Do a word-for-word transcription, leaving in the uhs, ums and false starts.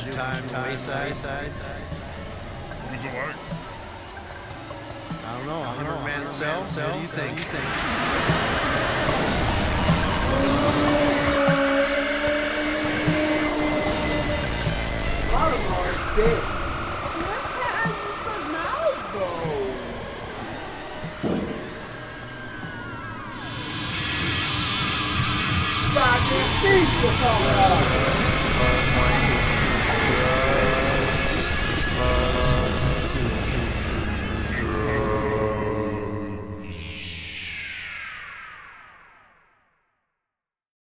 your time wayside? What was it like? I don't know. A hundred man cell? What do you think? Baltimore's big. Goddamn beef was all